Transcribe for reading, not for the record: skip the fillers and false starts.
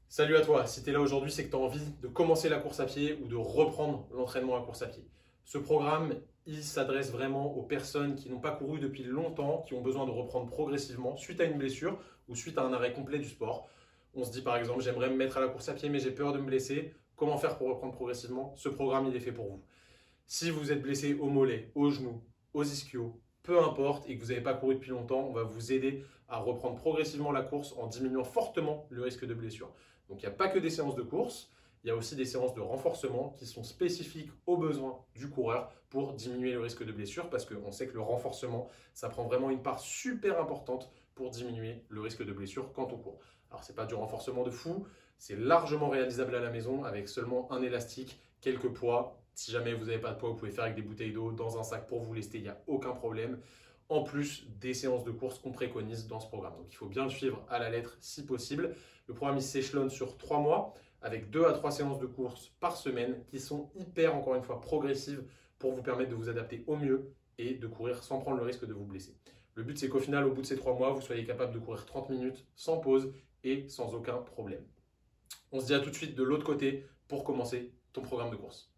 Salut à toi, si tu es là aujourd'hui, c'est que tu as envie de commencer la course à pied ou de reprendre l'entraînement à course à pied. Ce programme, il s'adresse vraiment aux personnes qui n'ont pas couru depuis longtemps, qui ont besoin de reprendre progressivement suite à une blessure ou suite à un arrêt complet du sport. On se dit par exemple, j'aimerais me mettre à la course à pied mais j'ai peur de me blesser. Comment faire pour reprendre progressivement? Ce programme, il est fait pour vous. Si vous êtes blessé au mollet, au genou, aux ischios, peu importe, et que vous n'avez pas couru depuis longtemps, on va vous aider à reprendre progressivement la course en diminuant fortement le risque de blessure. Donc il n'y a pas que des séances de course, il y a aussi des séances de renforcement qui sont spécifiques aux besoins du coureur pour diminuer le risque de blessure parce qu'on sait que le renforcement, ça prend vraiment une part super importante pour diminuer le risque de blessure quand on court. Alors ce n'est pas du renforcement de fou, c'est largement réalisable à la maison avec seulement un élastique, quelques poids. Si jamais vous n'avez pas de poids, vous pouvez faire avec des bouteilles d'eau dans un sac pour vous lester, il n'y a aucun problème. En plus des séances de course qu'on préconise dans ce programme. Donc il faut bien le suivre à la lettre si possible. Le programme il s'échelonne sur 3 mois avec 2 à 3 séances de course par semaine qui sont hyper, encore une fois, progressives pour vous permettre de vous adapter au mieux et de courir sans prendre le risque de vous blesser. Le but c'est qu'au final, au bout de ces 3 mois, vous soyez capable de courir 30 minutes sans pause et sans aucun problème. On se dit à tout de suite de l'autre côté pour commencer ton programme de course.